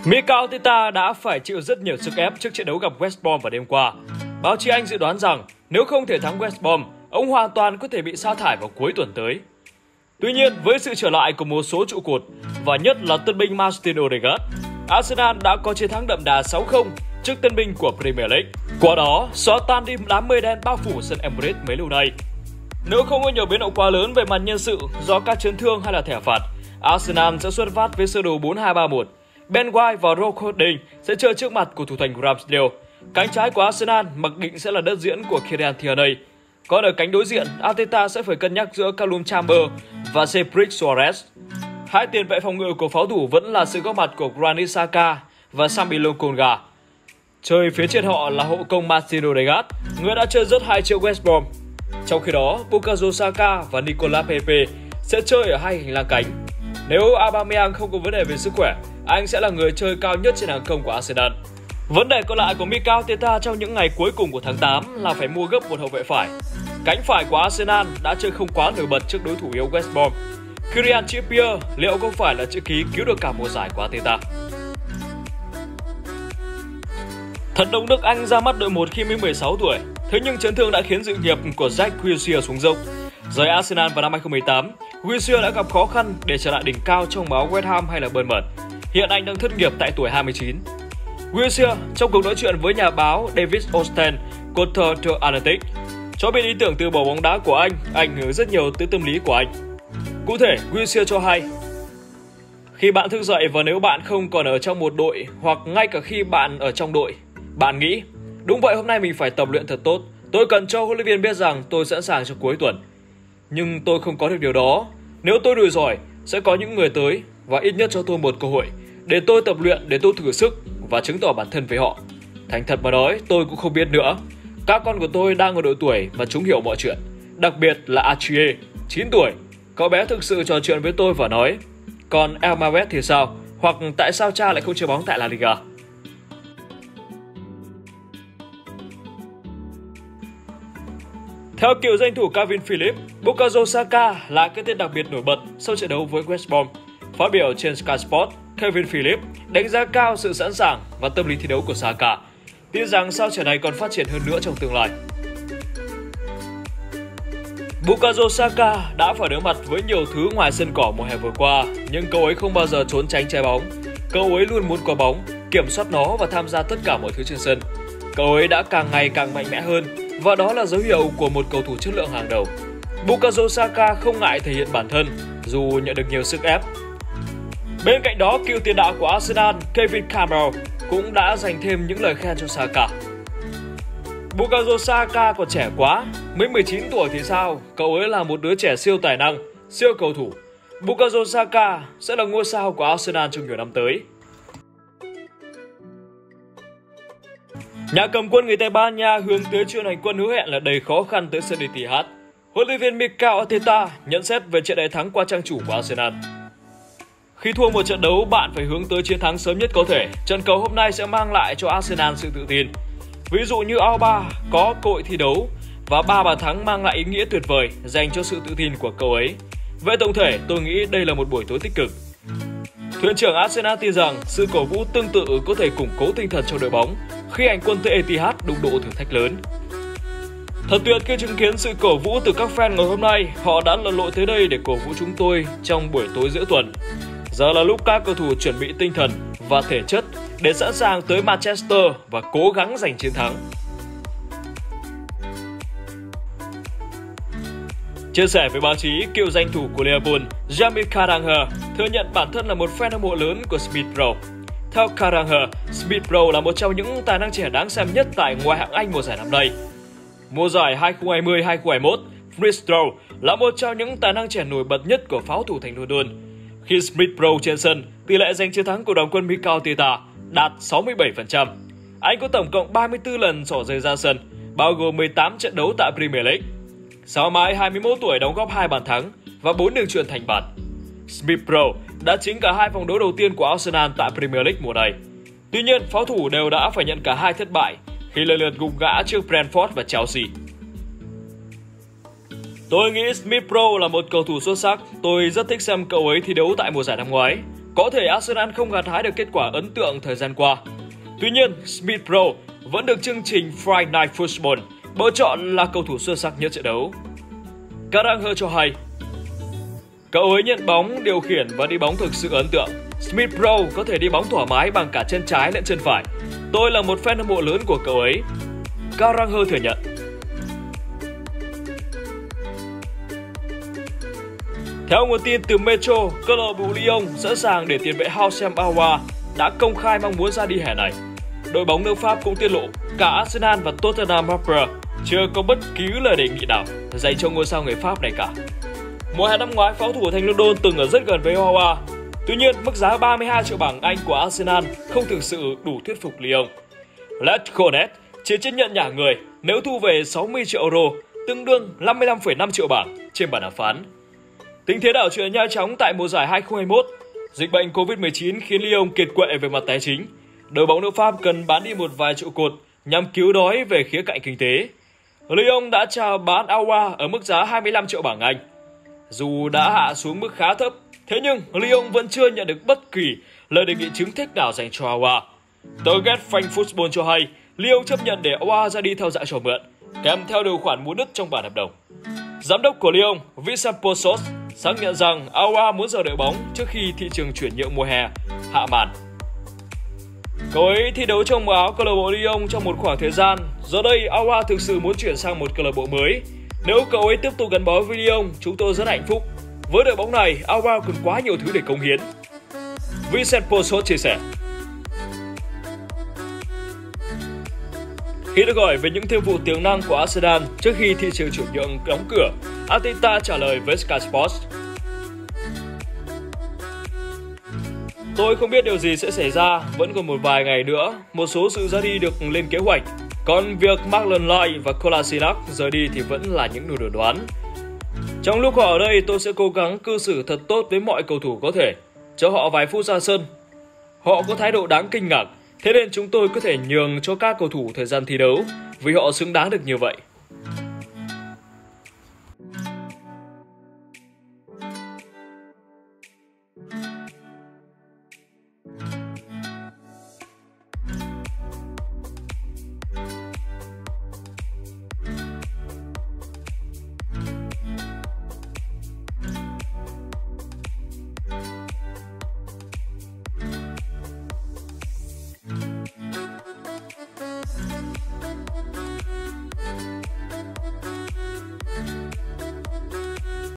Mikel Arteta đã phải chịu rất nhiều sức ép trước trận đấu gặp West Brom vào đêm qua. Báo chí Anh dự đoán rằng nếu không thể thắng West Brom, ông hoàn toàn có thể bị sa thải vào cuối tuần tới. Tuy nhiên, với sự trở lại của một số trụ cột và nhất là tân binh Martin Odegaard, Arsenal đã có chiến thắng đậm đà 6-0 trước tân binh của Premier League. Qua đó, xóa tan đi đám mây đen bao phủ sân Emirates mấy lâu nay. Nếu không có nhiều biến động quá lớn về mặt nhân sự do các chấn thương hay là thẻ phạt, Arsenal sẽ xuất phát với sơ đồ 4-2-3-1. Ben White và Rob Holding sẽ chơi trước mặt của thủ thành Ramsdale. Cánh trái của Arsenal mặc định sẽ là đất diễn của Kieran Tierney. Còn ở cánh đối diện, Arteta sẽ phải cân nhắc giữa Callum Chambers và Cedric Soares. Hai tiền vệ phòng ngự của pháo thủ vẫn là sự góp mặt của Granit Xhaka và Sambi Lokonga. Chơi phía trên họ là hậu công Martin Odegaard, người đã chơi rất hay trước West Brom. Trong khi đó, Bukayo Saka và Nicolas Pepe sẽ chơi ở hai hành lang cánh. Nếu Aubameyang không có vấn đề về sức khỏe, anh sẽ là người chơi cao nhất trên hàng công của Arsenal. Vấn đề còn lại của Mikel Arteta trong những ngày cuối cùng của tháng 8 là phải mua gấp một hậu vệ phải. Cánh phải của Arsenal đã chơi không quá nổi bật trước đối thủ yếu West Brom. Kieran Trippier liệu có phải là chữ ký cứu được cả mùa giải của Arteta? Thần đồng nước Anh ra mắt đội 1 khi mới 16 tuổi, thế nhưng chấn thương đã khiến sự nghiệp của Jack Wilshere xuống dốc. Rời Arsenal vào năm 2018, Wilshere đã gặp khó khăn để trở lại đỉnh cao trong máu West Ham hay là Bournemouth. Hiện anh đang thất nghiệp tại tuổi 29. Wilshere trong cuộc nói chuyện với nhà báo David Osten của The Athletic cho biết ý tưởng từ bỏ bóng đá của anh ảnh hưởng rất nhiều tới tâm lý của anh. Cụ thể, Wilshere cho hay: khi bạn thức dậy và nếu bạn không còn ở trong một đội hoặc ngay cả khi bạn ở trong đội, bạn nghĩ đúng vậy, hôm nay mình phải tập luyện thật tốt. Tôi cần cho huấn luyện viên biết rằng tôi sẵn sàng cho cuối tuần. Nhưng tôi không có được điều đó. Nếu tôi đủ giỏi, sẽ có những người tới và ít nhất cho tôi một cơ hội để tôi tập luyện, để tôi thử sức và chứng tỏ bản thân với họ. Thành thật mà nói, tôi cũng không biết nữa. Các con của tôi đang ở độ tuổi mà chúng hiểu mọi chuyện. Đặc biệt là Archie, 9 tuổi. Cậu bé thực sự trò chuyện với tôi và nói: còn Elmavet thì sao? Hoặc tại sao cha lại không chơi bóng tại La Liga? Theo cựu danh thủ Calvin Phillips, Bukayo Saka là cái tên đặc biệt nổi bật sau trận đấu với West Brom. Phát biểu trên Sky Sports, Calvin Phillips đánh giá cao sự sẵn sàng và tâm lý thi đấu của Saka, tin rằng sao trẻ này còn phát triển hơn nữa trong tương lai. Bukayo Saka đã phải đối mặt với nhiều thứ ngoài sân cỏ mùa hè vừa qua, nhưng cậu ấy không bao giờ trốn tránh trái bóng. Cậu ấy luôn muốn có bóng, kiểm soát nó và tham gia tất cả mọi thứ trên sân. Cậu ấy đã càng ngày càng mạnh mẽ hơn, và đó là dấu hiệu của một cầu thủ chất lượng hàng đầu. Bukayo Saka không ngại thể hiện bản thân dù nhận được nhiều sức ép. Bên cạnh đó, cựu tiền đạo của Arsenal Kevin Campbell cũng đã dành thêm những lời khen cho Saka. Bukayo Saka còn trẻ quá, mới 19 tuổi thì sao? Cậu ấy là một đứa trẻ siêu tài năng, siêu cầu thủ. Bukayo Saka sẽ là ngôi sao của Arsenal trong nhiều năm tới. Nhà cầm quân người Tây Ban Nha hướng tới chuyện hành quân hứa hẹn là đầy khó khăn tới sân Etihad. Huấn luyện viên Mikel Arteta nhận xét về trận đại thắng qua trang chủ của Arsenal: khi thua một trận đấu, bạn phải hướng tới chiến thắng sớm nhất có thể. Trận cầu hôm nay sẽ mang lại cho Arsenal sự tự tin. Ví dụ như Auba có cơ hội thi đấu và 3 bàn thắng mang lại ý nghĩa tuyệt vời dành cho sự tự tin của cậu ấy. Về tổng thể, tôi nghĩ đây là một buổi tối tích cực. Thuyền trưởng Arsenal tin rằng sự cổ vũ tương tự có thể củng cố tinh thần cho đội bóng khi hành quân tới Etihad đụng độ thử thách lớn. Thật tuyệt khi chứng kiến sự cổ vũ từ các fan ngày hôm nay. Họ đã lặn lội tới đây để cổ vũ chúng tôi trong buổi tối giữa tuần. Giờ là lúc các cầu thủ chuẩn bị tinh thần và thể chất để sẵn sàng tới Manchester và cố gắng giành chiến thắng. Chia sẻ với báo chí, cựu danh thủ của Liverpool Jamie Carragher thừa nhận bản thân là một fan hâm mộ lớn của Smith Rowe. Theo Carragher, Smith Rowe là một trong những tài năng trẻ đáng xem nhất tại ngoại hạng Anh mùa giải năm nay. Mùa giải 2020-2021, Smith Rowe là một trong những tài năng trẻ nổi bật nhất của pháo thủ thành London. Khi Smith Rowe trên sân, tỷ lệ giành chiến thắng của đoàn quân Mikel Arteta đạt 67%. Anh có tổng cộng 34 lần xỏ giày ra sân, bao gồm 18 trận đấu tại Premier League. Sao mai 21 tuổi đóng góp 2 bàn thắng và 4 đường chuyền thành bàn. Smith Rowe đã chính cả 2 vòng đấu đầu tiên của Arsenal tại Premier League mùa này. Tuy nhiên, pháo thủ đều đã phải nhận cả 2 thất bại khi lần lượt gục ngã trước Brentford và Chelsea. Tôi nghĩ Smith Rowe là một cầu thủ xuất sắc. Tôi rất thích xem cậu ấy thi đấu tại mùa giải năm ngoái. Có thể Arsenal không gặt hái được kết quả ấn tượng thời gian qua. Tuy nhiên, Smith Rowe vẫn được chương trình Friday Night Football bầu chọn là cầu thủ xuất sắc nhất trận đấu. Carragher cho hay, cậu ấy nhận bóng, điều khiển và đi bóng thực sự ấn tượng. Smith Rowe có thể đi bóng thoải mái bằng cả chân trái lẫn chân phải. Tôi là một fan hâm mộ lớn của cậu ấy. Carragher thừa nhận. Theo nguồn tin từ Metro, câu lạc bộ Lyon sẵn sàng để tiền vệ Houssem Aouar đã công khai mong muốn ra đi hè này. Đội bóng nước Pháp cũng tiết lộ cả Arsenal và Tottenham Hotspur chưa có bất kỳ lời đề nghị nào dành cho ngôi sao người Pháp này cả. Mùa hè năm ngoái, pháo thủ thành London từng ở rất gần với Aouar. Tuy nhiên, mức giá 32 triệu bảng Anh của Arsenal không thực sự đủ thuyết phục Lyon. Les Cornet chỉ chấp nhận nhả người nếu thu về 60 triệu euro, tương đương 55,5 triệu bảng trên bàn đàm phán. Tình thế đảo chuyển nhanh chóng tại mùa giải 2021. Dịch bệnh Covid-19 khiến Lyon kiệt quệ về mặt tài chính. Đội bóng nước Pháp cần bán đi một vài trụ cột nhằm cứu đói về khía cạnh kinh tế. Lyon đã chào bán Aouar ở mức giá 25 triệu bảng Anh. Dù đã hạ xuống mức khá thấp, thế nhưng Lyon vẫn chưa nhận được bất kỳ lời đề nghị chính thức nào dành cho Aouar. Tờ Get Frank Football cho hay Lyon chấp nhận để Aouar ra đi theo dạng trò mượn, kèm theo điều khoản mua đứt trong bản hợp đồng. Giám đốc của Lyon, Vincent Possos, xác nhận rằng Aouar muốn rời đội bóng trước khi thị trường chuyển nhượng mùa hè hạ màn. Cậu ấy thi đấu trong áo câu lạc bộ Lyon trong một khoảng thời gian, giờ đây Aouar thực sự muốn chuyển sang một câu lạc bộ mới. Nếu cậu ấy tiếp tục gắn bó với Lyon, chúng tôi rất hạnh phúc. Với đội bóng này, Aouar còn quá nhiều thứ để cống hiến. Vincent Possos chia sẻ. Khi được hỏi về những thương vụ tiềm năng của Arsenal trước khi thị trường chuyển nhượng đóng cửa, Arteta trả lời với Sky Sports: Tôi không biết điều gì sẽ xảy ra, vẫn còn một vài ngày nữa, một số sự ra đi được lên kế hoạch. Còn việc Maitland Niles và Kolasinac rời đi thì vẫn là những đồn đoán. Trong lúc họ ở đây, tôi sẽ cố gắng cư xử thật tốt với mọi cầu thủ có thể, cho họ vài phút ra sân. Họ có thái độ đáng kinh ngạc, thế nên chúng tôi có thể nhường cho các cầu thủ thời gian thi đấu vì họ xứng đáng được như vậy.